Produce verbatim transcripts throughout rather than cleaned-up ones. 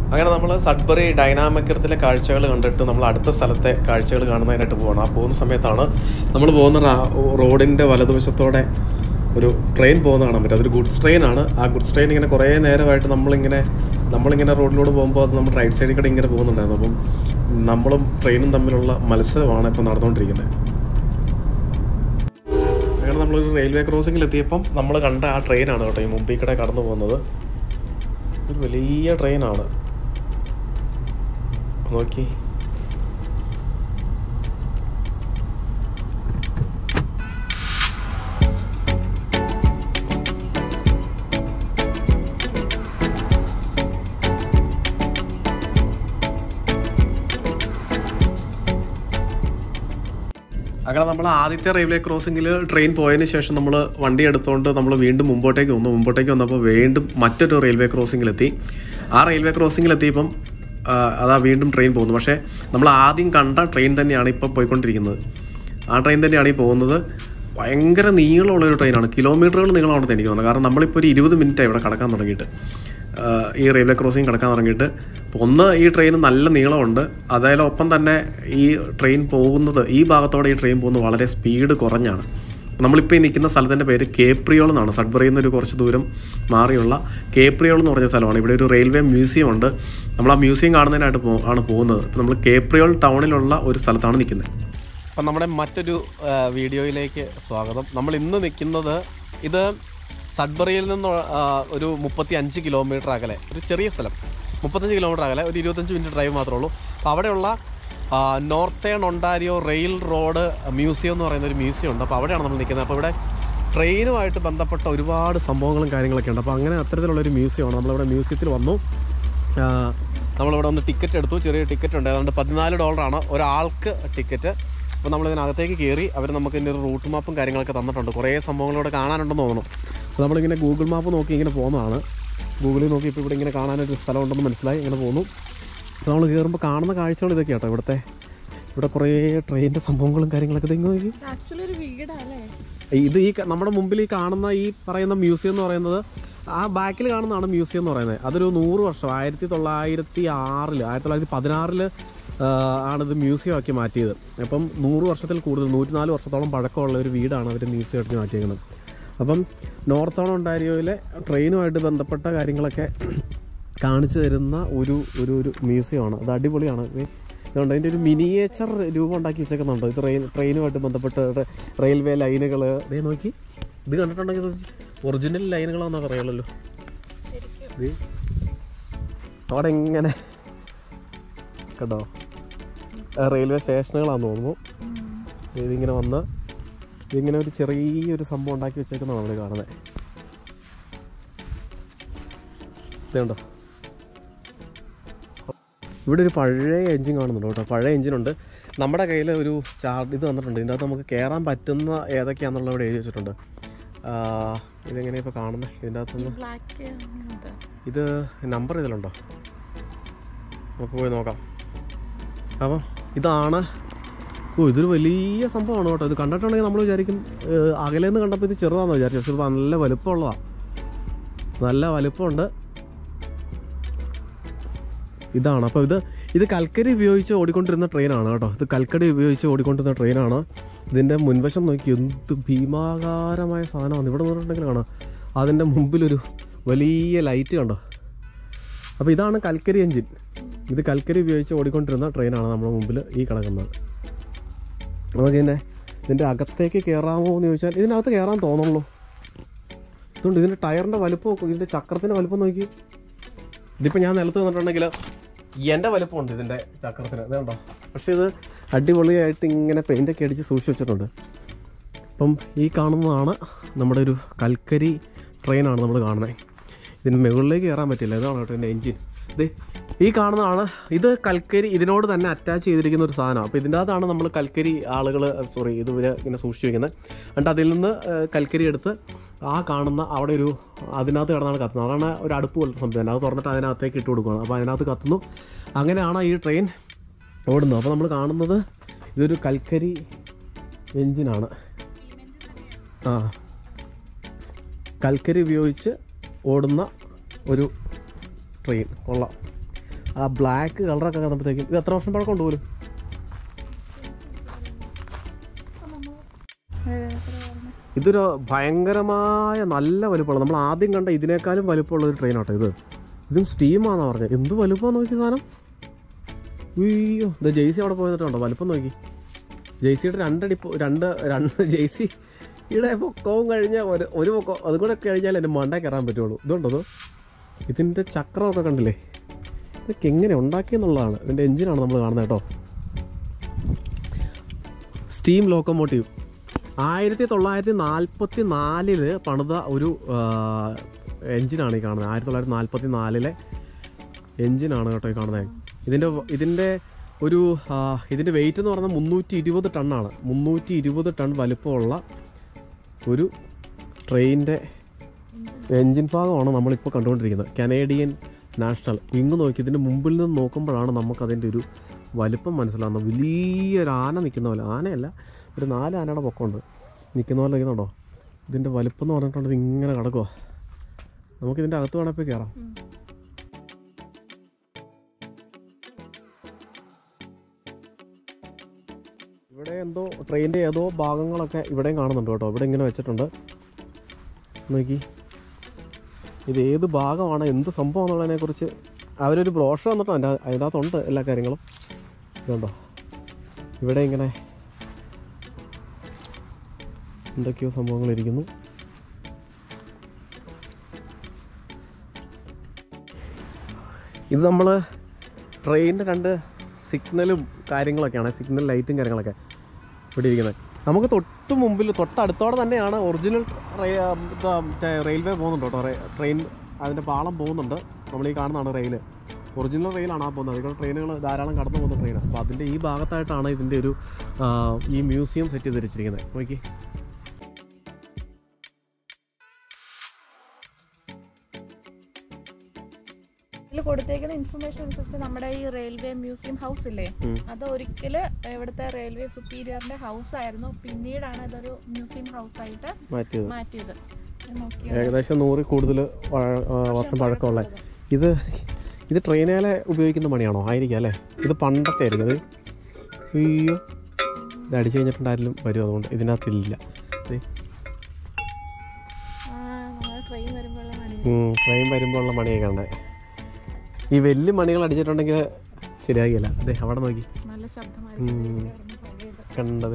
അങ്ങനെ നമ്മൾ സഡ്ബറി ഡൈനാമിക്കത്തിലെ കാഴ്ചകൾ കണ്ടിട്ട് നമ്മൾ അടുത്ത സ്ഥലത്തെ കാഴ്ചകൾ കാണുന്നതിനായിട്ട് പോകണം. ആ പോകുന്ന സമയത്താണ് നമ്മൾ പോകുന്ന റോഡിൻ്റെ വലതുവശത്തോടെ ഒരു ട്രെയിൻ പോകുന്ന കാണാൻ പറ്റും. അതൊരു ഗുഡ്സ് ട്രെയിനാണ്. ആ ഗുഡ്സ് ട്രെയിൻ ഇങ്ങനെ കുറേ നേരമായിട്ട് നമ്മളിങ്ങനെ നമ്മളിങ്ങനെ റോഡിലൂടെ പോകുമ്പോൾ അത് നമ്മൾ റൈറ്റ് സൈഡിൽ കൂടെ ഇങ്ങനെ പോകുന്നുണ്ടായിരുന്നു. അപ്പം നമ്മളും ട്രെയിനും തമ്മിലുള്ള മത്സരമാണ് ഇപ്പോൾ നടന്നുകൊണ്ടിരിക്കുന്നത്. അങ്ങനെ നമ്മളൊരു റെയിൽവേ ക്രോസിങ്ങിൽ എത്തിയപ്പം നമ്മൾ കണ്ട ആ ട്രെയിനാണ് കേട്ടോ ഈ മുമ്പിൽ കൂടെ കടന്നു പോകുന്നത്. ഇതൊരു വലിയ ട്രെയിനാണ്, നോക്കി. അങ്ങനെ നമ്മൾ ആദ്യത്തെ റെയിൽവേ ക്രോസിങ്ങിൽ ട്രെയിൻ പോയതിന് ശേഷം നമ്മൾ വണ്ടി എടുത്തുകൊണ്ട് നമ്മൾ വീണ്ടും മുമ്പോട്ടേക്ക് വന്നു. മുമ്പോട്ടേക്ക് വന്നപ്പോൾ വീണ്ടും മറ്റൊരു റെയിൽവേ ക്രോസിങ്ങിലെത്തി. ആ റെയിൽവേ ക്രോസിങ്ങിലെത്തിയപ്പം അതാ വീണ്ടും ട്രെയിൻ പോകുന്നു. പക്ഷേ നമ്മൾ ആദ്യം കണ്ട ട്രെയിൻ തന്നെയാണ് ഇപ്പോൾ പോയിക്കൊണ്ടിരിക്കുന്നത്. ആ ട്രെയിൻ തന്നെയാണ് ഈ പോകുന്നത്. ഭയങ്കര നീളമുള്ളൊരു ട്രെയിനാണ്, കിലോമീറ്ററുകൾ നീളമാണെന്ന് എനിക്ക് തോന്നുന്നത്. കാരണം നമ്മളിപ്പോൾ ഒരു ഇരുപത് മിനിറ്റാണ് ഇവിടെ കിടക്കാൻ തുടങ്ങിയിട്ട്, ഈ റെയിൽവേ ക്രോസിങ് കിടക്കാൻ തുടങ്ങിയിട്ട്. ഒന്ന്, ഈ ട്രെയിൻ നല്ല നീളമുണ്ട്. അതായത് ഒപ്പം തന്നെ ഈ ട്രെയിൻ പോകുന്നത്, ഈ ഭാഗത്തോടെ ഈ ട്രെയിൻ പോകുന്നത് വളരെ സ്പീഡ് കുറഞ്ഞാണ്. നമ്മളിപ്പോൾ ഈ നിൽക്കുന്ന സ്ഥലത്തിൻ്റെ പേര് കേപ്രിയോൾ എന്നാണ്. സഡ്ബറിയിൽ നിന്നൊരു കുറച്ച് ദൂരം മാറിയുള്ള കേപ്രിയോൾ എന്ന് പറഞ്ഞ സ്ഥലമാണ്. ഇവിടെ ഒരു റെയിൽവേ മ്യൂസിയം ഉണ്ട്. നമ്മൾ ആ മ്യൂസിയം കാണുന്നതിനായിട്ട് പോ ആണ് പോകുന്നത്. ഇപ്പോൾ നമ്മൾ കേപ്രിയോൾ ടൗണിലുള്ള ഒരു സ്ഥലത്താണ് നിൽക്കുന്നത്. അപ്പം നമ്മുടെ മറ്റൊരു വീഡിയോയിലേക്ക് സ്വാഗതം. നമ്മൾ ഇന്ന് നിൽക്കുന്നത് ഇത് സഡ്ബറിയിൽ നിന്ന് ഒരു മുപ്പത്തി അഞ്ച് കിലോമീറ്റർ അകലെ ഒരു ചെറിയ സ്ഥലം, മുപ്പത്തഞ്ച് കിലോമീറ്റർ അകലെ ഒരു ഇരുപത്തഞ്ച് മിനിറ്റ് ഡ്രൈവ് മാത്രമേ ഉള്ളൂ. അപ്പോൾ അവിടെയുള്ള northern Ontario rail road museum എന്ന് പറയുന്ന ഒരു മ്യൂസിയം ഉണ്ട്. അപ്പോൾ അവിടെയാണ് നമ്മൾ നിൽക്കുന്നത്. അപ്പോൾ ഇവിടെ ട്രെയിനുമായിട്ട് ബന്ധപ്പെട്ട ഒരുപാട് സംഭവങ്ങളും കാര്യങ്ങളൊക്കെ ഉണ്ട്. അപ്പോൾ അങ്ങനെ അത്തരത്തിലുള്ളൊരു മ്യൂസിയമാണ്. നമ്മളിവിടെ മ്യൂസിയത്തിൽ വന്നു. നമ്മളിവിടെ ഒന്ന് ടിക്കറ്റ് എടുത്തു. ചെറിയ ടിക്കറ്റ് ഉണ്ട്, അതുകൊണ്ട് പതിനാല് ഡോളറാണ് ഒരാൾക്ക് ടിക്കറ്റ്. അപ്പോൾ നമ്മളിതിനകത്തേക്ക് കയറി അവർ നമുക്ക് ഇതിൻ്റെ ഒരു റൂട്ട് മാപ്പും കാര്യങ്ങളൊക്കെ തന്നിട്ടുണ്ട്. കുറേ സംഭവങ്ങളിവിടെ കാണാനുണ്ടെന്ന് തോന്നുന്നു. അപ്പോൾ നമ്മളിങ്ങനെ ഗൂഗിൾ മാപ്പ് നോക്കി ഇങ്ങനെ പോകുന്നതാണ്. ഗൂഗിളിൽ നോക്കി ഇപ്പോൾ ഇവിടെ ഇങ്ങനെ കാണാനൊരു സ്ഥലമുണ്ടെന്ന് മനസ്സിലായി, ഇങ്ങനെ പോകുന്നു. അപ്പോൾ നമ്മൾ കയറുമ്പോൾ കാണുന്ന കാഴ്ചകൾ ഇതൊക്കെ കേട്ടോ. ഇവിടുത്തെ ഇവിടെ കുറേ ട്രെയിനിൻ്റെ സംഭവങ്ങളും കാര്യങ്ങളൊക്കെ ഇങ്ങനെ നോക്കി. ഇത് ഈ നമ്മുടെ മുമ്പിൽ ഈ കാണുന്ന ഈ പറയുന്ന മ്യൂസിയം എന്ന് പറയുന്നത്, ആ ബാക്കിൽ കാണുന്നതാണ് മ്യൂസിയം എന്ന് പറയുന്നത്. അതൊരു നൂറ് വർഷം ആയിരത്തി തൊള്ളായിരത്തി ആറിൽ ആയിരത്തി തൊള്ളായിരത്തി പതിനാറിൽ ആണിത് മ്യൂസിയം ആക്കി മാറ്റിയത്. അപ്പം നൂറ് വർഷത്തിൽ കൂടുതൽ, നൂറ്റിനാല് വർഷത്തോളം പഴക്കമുള്ള ഒരു വീടാണ് അവർ മ്യൂസിയം ആക്കി മാറ്റിയിരിക്കുന്നത്. അപ്പം നോർത്തേൺ ഒണ്ടാരിയോയിലെ ട്രെയിനുമായിട്ട് ബന്ധപ്പെട്ട കാര്യങ്ങളൊക്കെ കാണിച്ചു തരുന്ന ഒരു ഒരു ഒരു മ്യൂസിയമാണ്. അത് അടിപൊളിയാണ്. അതുകൊണ്ട് അതിൻ്റെ ഒരു മിനിയേച്ചർ രൂപം ഉണ്ടാക്കി വെച്ചേക്കുന്നുണ്ട്. ഇത് ട്രെയിൻ ട്രെയിനുമായിട്ട് ബന്ധപ്പെട്ട് റെയിൽവേ ലൈനുകൾ ഇതേ നോക്കി. ഇത് കണ്ടിട്ടുണ്ടെങ്കിൽ ഒറിജിനൽ ലൈനുകളാണെന്നൊക്കെ അറിയാമല്ലോ. ഇത് അവിടെ ഇങ്ങനെ കേട്ടോ റെയിൽവേ സ്റ്റേഷനുകളാണെന്ന് തോന്നുന്നു. ഇതിങ്ങനെ വന്ന് ഇതിങ്ങനെ ഒരു ചെറിയൊരു സംഭവം ഉണ്ടാക്കി വെച്ചേക്കുന്നതാണ് നമ്മൾ കാണുന്നത്. ഇതുണ്ടോ, ഇവിടെ ഒരു പഴയ എൻജിൻ കാണുന്നുണ്ട് കേട്ടോ. പഴയ എൻജിനുണ്ട്. നമ്മുടെ കയ്യിൽ ഒരു ചാർട്ട് ഇത് തന്നിട്ടുണ്ട്. ഇതിൻ്റെ അകത്ത് നമുക്ക് കയറാൻ പറ്റുന്ന ഏതൊക്കെയാണെന്നുള്ള ഇവിടെ എഴുതി വെച്ചിട്ടുണ്ട്. ഇതെങ്ങനെയാണ് ഇപ്പോൾ കാണുന്നത്? ഇതിൻ്റെ അകത്തുനിന്ന് ഇത് നമ്പർ ഇതിലുണ്ടോ? നമുക്ക് പോയി നോക്കാം. അപ്പം ഇതാണ്. ഓ, ഇതൊരു വലിയ സംഭവമാണ് കേട്ടോ. ഇത് കണ്ടിട്ടുണ്ടെങ്കിൽ നമ്മൾ വിചാരിക്കും, അകലേന്ന് കണ്ടപ്പോൾ ഇത് ചെറുതാണെന്ന് വിചാരിച്ചു. പക്ഷെ ഇത് നല്ല വലുപ്പമുള്ളതാണ്, നല്ല വലുപ്പമുണ്ട്. ഇതാണ്. അപ്പോൾ ഇത് ഇത് കൽക്കരി ഉപയോഗിച്ച് ഓടിക്കൊണ്ടിരുന്ന ട്രെയിനാണ് കേട്ടോ. ഇത് കൽക്കരി ഉപയോഗിച്ച് ഓടിക്കൊണ്ടിരുന്ന ട്രെയിനാണ്. ഇതിൻ്റെ മുൻവശം നോക്കി എന്ത് ഭീമാകാരമായ സാധനമാണ്. ഇവിടെ നോക്കിയിട്ടുണ്ടെങ്കിൽ കാണാം അതിൻ്റെ മുമ്പിലൊരു വലിയ ലൈറ്റ് കണ്ടോ. അപ്പോൾ ഇതാണ് കൽക്കരി എൻജിൻ. ഇത് കൽക്കരി ഉപയോഗിച്ച് ഓടിക്കൊണ്ടിരുന്ന ട്രെയിനാണ് നമ്മുടെ മുമ്പിൽ ഈ കിടക്കുന്നത്. നമുക്ക് ഇതിൻ്റെ ഇതിൻ്റെ അകത്തേക്ക് കയറാമോ എന്ന് ചോദിച്ചാൽ ഇതിനകത്ത് കയറാൻ തോന്നുള്ളൂ. അതുകൊണ്ട് ഇതിൻ്റെ ടയറിൻ്റെ വലുപ്പം, ഇതിൻ്റെ ചക്രത്തിൻ്റെ വലുപ്പം നോക്കി. ഇതിപ്പോൾ ഞാൻ നിലത്ത് നിന്നിട്ടുണ്ടെങ്കിൽ എൻ്റെ വലുപ്പമുണ്ട് ഇതിൻ്റെ ചക്രത്തിന്, ഇതുണ്ടോ. പക്ഷേ ഇത് അടിപൊളിയായിട്ട് ഇങ്ങനെ പെയിൻ്റൊക്കെ അടിച്ച് സൂക്ഷിച്ച് വെച്ചിട്ടുണ്ട്. അപ്പം ഈ കാണുന്നതാണ് നമ്മുടെ ഒരു കൽക്കരി ട്രെയിനാണ് നമ്മൾ കാണുന്നത്. ഇതിന് മുകളിലേക്ക് കയറാൻ പറ്റില്ല. ഇതാണ് കേട്ടോ ഇതിൻ്റെ എൻജിൻ. ഇത് ഈ കാണുന്നതാണ്. ഇത് കൽക്കരി ഇതിനോട് തന്നെ അറ്റാച്ച് ചെയ്തിരിക്കുന്ന ഒരു സാധനമാണ്. അപ്പോൾ ഇതിൻ്റെ അകത്താണ് നമ്മൾ കൽക്കരി ആളുകൾ സോറി ഇത് ഇവർ ഇങ്ങനെ സൂക്ഷിച്ച് വയ്ക്കുന്നത്. എന്നിട്ട് അതിൽ നിന്ന് കൽക്കരി എടുത്ത് ആ കാണുന്ന അവിടെ ഒരു അതിനകത്ത് കിടന്നാണ് കത്തുന്നത്. അതാണ് ഒരു അടുപ്പ് പോലത്തെ സംഭവം. അത് തുറന്നിട്ട് അതിനകത്തേക്ക് ഇട്ട് കൊടുക്കുകയാണ്. അപ്പോൾ അതിനകത്ത് കത്തുന്നു. അങ്ങനെയാണ് ഈ ട്രെയിൻ ഓടുന്നത്. അപ്പോൾ നമ്മൾ കാണുന്നത് ഇതൊരു കൽക്കരി എൻജിനാണ്. ആ കൽക്കരി ഉപയോഗിച്ച് ഓടുന്ന ഒരു ട്രെയിൻ. കൊള്ളാം. ആ ബ്ലാക്ക് കളറൊക്കെ കണ്ടപ്പോഴത്തേക്കും ഇത് എത്ര വർഷം പഴക്കം ഉണ്ട് പോലും? ഇതൊരു ഭയങ്കരമായ നല്ല വലുപ്പമുള്ള, നമ്മൾ ആദ്യം കണ്ട ഇതിനേക്കാളും വലുപ്പമുള്ള ഒരു ട്രെയിനാട്ടോ ഇത്. ഇതും സ്റ്റീമാണെന്നാണ് പറഞ്ഞത്. എന്ത് വലുപ്പമാണ് നോക്കി സാധനം. അയ്യോ, ഇത് ജെയ്സി അവിടെ പോയിട്ടുണ്ടോ വലുപ്പം നോക്കി. ജെയ്സിയുടെ രണ്ടടി രണ്ട് രണ്ട് ജെയ്സിയുടെ പൊക്കവും കഴിഞ്ഞാൽ ഒരു ഒരു പൊക്കം അതും കൂടെ കഴിഞ്ഞാൽ എൻ്റെ മണ്ട കയറാൻ പറ്റുള്ളൂ. ഇതുണ്ടോ ഇതിൻ്റെ ചക്രമൊക്കെ കണ്ടില്ലേ? ഇതൊക്കെ എങ്ങനെ ഉണ്ടാക്കിയെന്നുള്ളതാണ്. ഇതിൻ്റെ എഞ്ചിനാണ് നമ്മൾ കാണുന്നത് കേട്ടോ. സ്റ്റീം ലോക്കോമോട്ടീവ് ആയിരത്തി തൊള്ളായിരത്തി നാൽപ്പത്തി നാലില് പണിത ഒരു എഞ്ചിനാണ് ഈ കാണുന്നത്. ആയിരത്തി തൊള്ളായിരത്തി നാൽപ്പത്തി നാലിലെ എഞ്ചിനാണ് കേട്ടോ ഈ കാണുന്നത്. ഇതിൻ്റെ ഇതിൻ്റെ ഒരു ഇതിൻ്റെ വെയിറ്റ് എന്ന് പറഞ്ഞാൽ മുന്നൂറ്റി ഇരുപത് ടണ്ണാണ്. മുന്നൂറ്റി ഇരുപത് ടൺ വലുപ്പമുള്ള ഒരു ട്രെയിനിൻ്റെ എൻജിൻ ഭാഗമാണ് നമ്മളിപ്പോൾ കണ്ടുകൊണ്ടിരിക്കുന്നത്. Canadian national. ഇങ്ങ് നോക്കി ഇതിൻ്റെ മുമ്പിൽ നിന്ന് നോക്കുമ്പോഴാണ് നമുക്കതിൻ്റെ ഒരു വലുപ്പം മനസ്സിലാകുന്നത്. വലിയൊരു ആന നിൽക്കുന്ന പോലെ, ആനയല്ല ഒരു നാല് ആനയുടെ പൊക്കമുണ്ട് നിൽക്കുന്ന പോലെ നിൽക്കുന്നുണ്ടോ? ഇതിൻ്റെ വലുപ്പം എന്ന് പറഞ്ഞിട്ടുണ്ട് ഇങ്ങനെ കിടക്കുക. നമുക്കിതിൻ്റെ അകത്ത് വേണപ്പോൾ കയറാം. ഇവിടെ എന്തോ ട്രെയിനിൻ്റെ ഏതോ ഭാഗങ്ങളൊക്കെ ഇവിടെയും കാണുന്നുണ്ട് കേട്ടോ. ഇവിടെ ഇങ്ങനെ വെച്ചിട്ടുണ്ട് നോക്കി. ഇത് ഏത് ഭാഗമാണ് എന്ത് സംഭവം എന്നുള്ളതിനെക്കുറിച്ച് അവരൊരു ബ്രോഷർ തന്നിട്ടോ. അതിൻ്റെ അതിനകത്തുണ്ട് എല്ലാ കാര്യങ്ങളും. ഇതുണ്ടോ ഇവിടെ ഇങ്ങനെ എന്തൊക്കെയോ സംഭവങ്ങളിരിക്കുന്നു. ഇത് നമ്മൾ ട്രെയിനിൻ്റെ രണ്ട് സിഗ്നലും കാര്യങ്ങളൊക്കെയാണ്, സിഗ്നൽ ലൈറ്റും കാര്യങ്ങളൊക്കെ ഇവിടെ ഇരിക്കുന്നത്. നമുക്ക് തൊട്ട് മുമ്പിൽ തൊട്ടടുത്തോടെ തന്നെയാണ് ഒറിജിനൽ റെയിൽവേ പോകുന്നുണ്ട് കേട്ടോ. ട്രെയിൻ അതിൻ്റെ പാളം പോകുന്നുണ്ട്. നമ്മൾ ഈ കാണുന്നതാണ് റെയിൽ. ഒറിജിനൽ റെയിലാണ് ആ പോകുന്നത്. അതിൽ ട്രെയിനുകൾ ധാരാളം കടന്നു പോകുന്ന ട്രെയിനാണ്. അപ്പോൾ അതിൻ്റെ ഈ ഭാഗത്തായിട്ടാണ് ഇതിൻ്റെ ഒരു ഈ മ്യൂസിയം സെറ്റ് ചെയ്തിരിച്ചിരിക്കുന്നത്. നോക്കി കൊടുത്തേക്കുന്ന ഇൻഫർമേഷൻ അനുസരിച്ച് നമ്മുടെ ഈ റെയിൽവേ മ്യൂസിയം ഹൗസ് ഇല്ലേ, അത് ഒരിക്കല് ഇവിടുത്തെ റെയിൽവേ സുപ്പീരിയറിന്റെ ഹൗസ് ആയിരുന്നു. പിന്നീടാണ് ഇതൊരു മ്യൂസിയം ഹൗസ് ആയിട്ട് മാറ്റിയത്. ഏകദേശം നൂറിൽ കൂടുതൽ വർഷം പഴക്കമുള്ള ഇത് ഇത് ട്രെയിനുകളെ ഉപയോഗിക്കുന്ന മണിയാണോ? ആയിരിക്കും അല്ലേ. ഇത് പണ്ടത്തെ ആയിരിക്കും. അത് അയ്യോ ഇത് അടിച്ചു കഴിഞ്ഞിട്ടുണ്ടായാലും വരും. അതുകൊണ്ട് ഇതിനകത്തില്ല. ട്രെയിൻ വരുമ്പോൾ ഉള്ള മണിയൊക്കെ ഉണ്ട്. ഈ വലിയ മണികൾ അടിച്ചിട്ടുണ്ടെങ്കിൽ ശരിയാകില്ല. അതെ അവിടെ നോക്കി കണ്ടത്.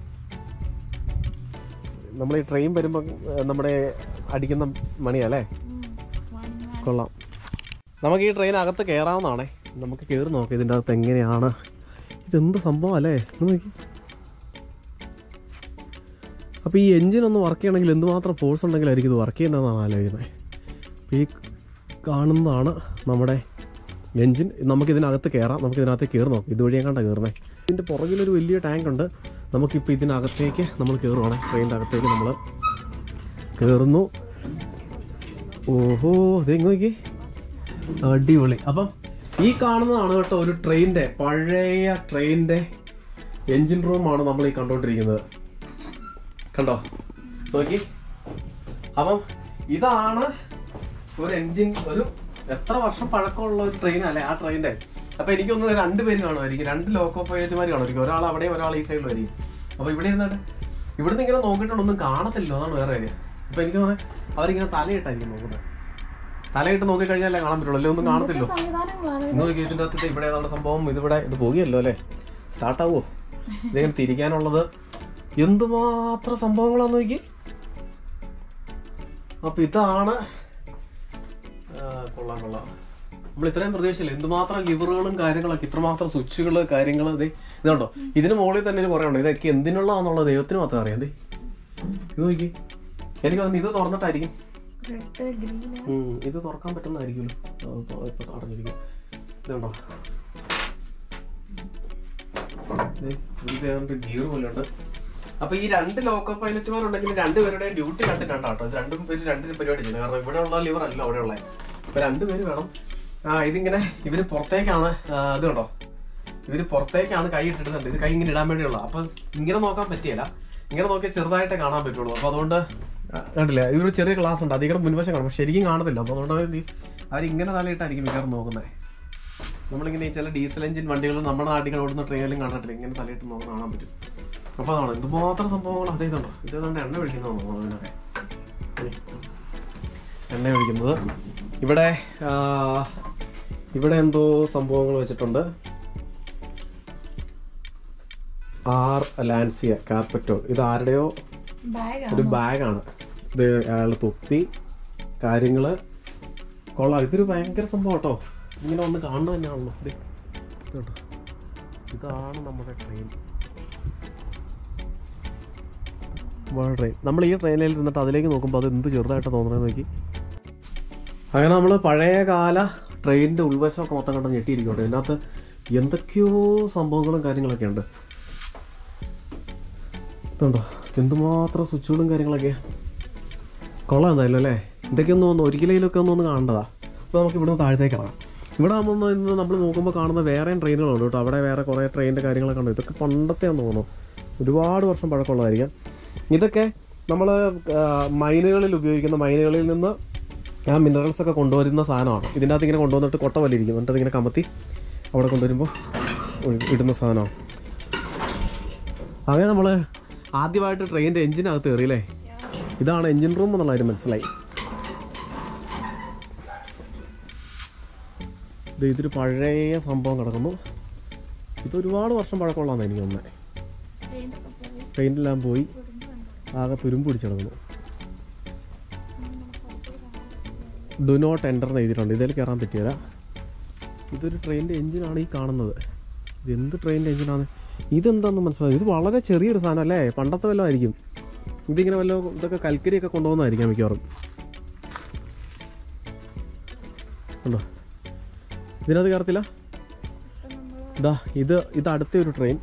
നമ്മൾ ഈ ട്രെയിൻ വരുമ്പോൾ നമ്മുടെ അടിക്കുന്ന മണിയല്ലേ. കൊള്ളാം. നമുക്ക് ഈ ട്രെയിൻ അകത്ത് കയറാവുന്നതാണേ. നമുക്ക് കയറി നോക്കാം ഇതിൻ്റെ അകത്ത് എങ്ങനെയാണ്. ഇതെന്ത് സംഭവം അല്ലേ നോക്കി. അപ്പോൾ ഈ എൻജിനൊന്ന് വർക്ക് ചെയ്യണമെങ്കിൽ എന്തുമാത്രം ഫോഴ്സ് ഉണ്ടെങ്കിലായിരിക്കും ഇത് വർക്ക് ചെയ്യുന്നതെന്നാണ് ആലോചിക്കുന്നത്. ഈ കാണുന്നതാണ് നമ്മുടെ എൻജിൻ. നമുക്കിതിനകത്ത് കയറാം. നമുക്കിതിനകത്ത് കയറി നോക്കാം. ഇതുവഴി എങ്ങാണ്ടാണ് കയറുന്നത്. ഇതിൻ്റെ പുറകിലൊരു വലിയ ടാങ്ക് ഉണ്ട്. നമുക്കിപ്പോൾ ഇതിനകത്തേക്ക് നമ്മൾ കയറുവാണ്. ട്രെയിനിൻ്റെ അകത്തേക്ക് നമ്മൾ കയറുന്നു. ഓഹോ ഇതെങ്ങ് നോക്കി, അടിപൊളി. അപ്പം ഈ കാണുന്നതാണ് കേട്ടോ ഒരു ട്രെയിനിൻ്റെ പഴയ ട്രെയിനിൻ്റെ എൻജിൻ റൂമാണ് നമ്മൾ ഈ കണ്ടുകൊണ്ടിരിക്കുന്നത്. കണ്ടോ നോക്കി. അപ്പം ഇതാണ് ഒരു എൻജിൻ. ഒരു എത്ര വർഷം പഴക്കമുള്ള ഒരു ട്രെയിനല്ലേ ആ ട്രെയിനിൻ്റെ. അപ്പോൾ എനിക്കൊന്നും രണ്ട് പേര് കാണുമായിരിക്കും. രണ്ട് ലോക്കോ പൈലറ്റുമാർ കാണുമായിരിക്കും. ഒരാൾ അവിടെ ഒരാൾ ഈ സൈഡിലായിരിക്കും. അപ്പോൾ ഇവിടെ ഇരുന്നിട്ട് ഇവിടുന്ന് ഇങ്ങനെ നോക്കിയിട്ടൊന്നും കാണത്തില്ലോ. അതാണ് വേറെ കാര്യം. അപ്പോൾ എനിക്ക് തോന്നുന്നത് അവരിങ്ങനെ തലയിട്ടായിരിക്കും നോക്കുന്നത്. തലയിട്ട് നോക്കിക്കഴിഞ്ഞാലേ കാണാൻ പറ്റുള്ളൂ. അല്ലേ ഒന്നും കാണത്തില്ലോ. നോക്കി ഇതിൻ്റെ അകത്തിട്ട് ഇവിടെ ഏതാണ്ട് സംഭവം ഇതിവിടെ ഇത് പോകുകയല്ലോ അല്ലേ. സ്റ്റാർട്ടാവുമോ ഇതേം തിരിക്കാനുള്ളത്? എന്തുമാത്രം സംഭവങ്ങളാന്ന് നോക്കി. അപ്പോൾ ഇതാണ്. കൊള്ളാം കൊള്ളാം. നമ്മൾ ഇത്രയും പ്രതീക്ഷിച്ചില്ല. എന്തുമാത്രം ലിവറുകളും കാര്യങ്ങളൊക്കെ, ഇത്രമാത്രം സ്വിച്ചുകൾ കാര്യങ്ങൾ. ഇത് ഇതുണ്ടോ ഇതിന് മുകളിൽ തന്നെ കുറേ ഉണ്ട്. ഇതൊക്കെ എന്തിനുള്ളതാണെന്നുള്ളത് ദൈവത്തിന് മാത്രം അറിയാം. ഇത് ഇത് നോക്കി. എനിക്ക് തോന്നുന്നു ഇത് തുറന്നിട്ടായിരിക്കും. ഇത് തുറക്കാൻ പറ്റുന്നതായിരിക്കുമല്ലോ. ഇപ്പൊ അടഞ്ഞിരിക്കും. ഇതുണ്ടോ ഗിയർ പോലെ ഉണ്ട്. അപ്പൊ ഈ രണ്ട് ലോക്കോ പൈലറ്റുമാരുണ്ടെങ്കിൽ രണ്ടുപേരുടെ ഡ്യൂട്ടി രണ്ട് രണ്ടാട്ടോ. രണ്ടും പേര് രണ്ട് പരിപാടി ചെയ്യുന്നത്. കാരണം ഇവിടെ ഉള്ള ലിവർ അല്ല അവിടെ ഉള്ളത്. ഇപ്പൊ രണ്ടുപേര് വേണം. ആ ഇതിങ്ങനെ ഇവര് പുറത്തേക്കാണ്. ഇത് കണ്ടോ ഇവര് പുറത്തേക്കാണ് കൈ ഇട്ടിടുന്നുണ്ട്. ഇത് കൈ ഇങ്ങനെ ഇടാൻ വേണ്ടിയുള്ള. അപ്പൊ ഇങ്ങനെ നോക്കാൻ പറ്റിയല്ല. ഇങ്ങനെ നോക്കിയാൽ ചെറുതായിട്ടേ കാണാൻ പറ്റുള്ളൂ. അപ്പൊ അതുകൊണ്ട് കണ്ടില്ല ഇവര് ചെറിയ ക്ലാസ് ഉണ്ട്. അതിവിടെ മുൻവശം കാണും. പക്ഷെ ശരിക്കും കാണത്തില്ല. അപ്പൊ അതുകൊണ്ട് അവരിങ്ങനെ തലയിട്ടായിരിക്കും മിക്കവാറും നോക്കുന്നത്. നമ്മളിങ്ങനെ ചില ഡീസൽ എഞ്ചിൻ വണ്ടികൾ നമ്മുടെ നാട്ടിൽ ഓടുന്ന ട്രെയിനിലും കാണാട്ടില്ല, ഇങ്ങനെ തലയിട്ട് നോക്കാൻ കാണാൻ പറ്റും. അപ്പോൾ അതാണ് എന്തുമാത്രം സംഭവങ്ങൾ. അതേ ഇതുണ്ടോ, ഇതേതാണ്ട് എണ്ണ ഒഴിക്കുന്നതാണോ അതിനൊക്കെ, എണ്ണ ഒഴിക്കുന്നത്. ഇവിടെ ഇവിടെ എന്തോ സംഭവങ്ങൾ വെച്ചിട്ടുണ്ട്. ആർ ലാൻസിയ കാർപ്പറ്റോ, ഇത് ആരുടെയോ ഒരു ബാഗാണ്. ഇത് അയാളുടെ തൊപ്പി കാര്യങ്ങള് കൊള്ളാം. ഇതൊരു ഭയങ്കര സംഭവം കേട്ടോ, ഇങ്ങനെ ഒന്ന് കാണുന്നത് തന്നെയാണല്ലോ. ഇത് കേട്ടോ, ഇതാണ് നമ്മുടെ ട്രെയിൻ. ട്രെയിൻ നമ്മൾ ഈ ട്രെയിനിൽ ഇരുന്നിട്ട് അതിലേക്ക് നോക്കുമ്പോൾ അത് എന്ത് ചെറുതായിട്ട് തോന്നണമെന്ന് നോക്കി. അങ്ങനെ നമ്മൾ പഴയ കാല ട്രെയിനിൻ്റെ ഉൾവശമൊക്കെ മൊത്തം കണ്ട് ഞെട്ടിയിരിക്കുന്നുണ്ട്. ഇതിനകത്ത് എന്തൊക്കെയോ സംഭവങ്ങളും കാര്യങ്ങളൊക്കെ ഉണ്ട്. ഇതുണ്ടോ, എന്തുമാത്രം സ്വിച്ചുകളും കാര്യങ്ങളൊക്കെ. കൊള്ളാം എന്തായാലും അല്ലേ. ഇതൊക്കെയൊന്നും ഒന്ന് ഒരിക്കലൊക്കെ ഒന്ന് ഒന്ന് കാണേണ്ടതാ. അപ്പോൾ നമുക്ക് ഇവിടുന്ന് താഴത്തേക്ക് ഇറങ്ങാം. ഇവിടെ ആകുമ്പോൾ ഇന്ന് നമ്മൾ നോക്കുമ്പോൾ കാണുന്ന വേറെയും ട്രെയിനുകളുണ്ട് കേട്ടോ. അവിടെ വേറെ കുറേ ട്രെയിനിൻ്റെ കാര്യങ്ങളൊക്കെ ഉണ്ട്. ഇതൊക്കെ പണ്ടത്തെയാണെന്ന് തോന്നുന്നു, ഒരുപാട് വർഷം പഴക്കമുള്ളതായിരിക്കാം. ഇതൊക്കെ നമ്മൾ മൈനുകളിൽ ഉപയോഗിക്കുന്ന, മൈനുകളിൽ നിന്ന് ആ മിനറൽസൊക്കെ കൊണ്ടുവരുന്ന സാധനമാണ്. ഇതിൻ്റെ അകത്ത് ഇങ്ങനെ കൊണ്ടുവന്നിട്ട് കൊട്ട വലിയിരിക്കും, എന്നിട്ട് അതിങ്ങനെ കമത്തി അവിടെ കൊണ്ടുവരുമ്പോൾ ഇടുന്ന സാധനമാണ്. അങ്ങനെ നമ്മൾ ആദ്യമായിട്ട് ട്രെയിനിൻ്റെ എഞ്ചിനകത്ത് കയറിയില്ലേ. ഇതാണ് എഞ്ചിൻ റൂം എന്നുള്ള കാര്യം മനസ്സിലായി. ഇത് ഇതൊരു പഴയ സംഭവം കിടക്കുന്നു. ഇതൊരുപാട് വർഷം പഴക്കമുള്ളതാണ് എനിക്ക് തോന്നുന്നത്. പെയിൻ്റെല്ലാം പോയി ആകെ തുരുമ്പ് പിടിച്ച് കിടക്കുന്നു. ഡു നോട്ട് എൻ്റർ എന്ന് എഴുതിയിട്ടുണ്ട്. ഇതിൽ കയറാൻ പറ്റിയല്ല. ഇതൊരു ട്രെയിനിൻ്റെ എഞ്ചിനാണ് ഈ കാണുന്നത്. ഇത് എന്ത് ട്രെയിനിൻ്റെ എഞ്ചിനാണ്, ഇതെന്താണെന്ന് മനസ്സിലായി. ഇത് വളരെ ചെറിയൊരു സാധനം അല്ലേ, പണ്ടത്തെ വല്ലതും ആയിരിക്കും. ഇതിങ്ങനെ വല്ല ഇതൊക്കെ കൽക്കരിയൊക്കെ കൊണ്ടുപോകുന്നതായിരിക്കാം മിക്കവാറും. ഉണ്ടോ, ഇതിനകത്ത് കയറത്തില്ല. ഇതാ ഇത് ഇത് അടുത്തൊരു ട്രെയിൻ.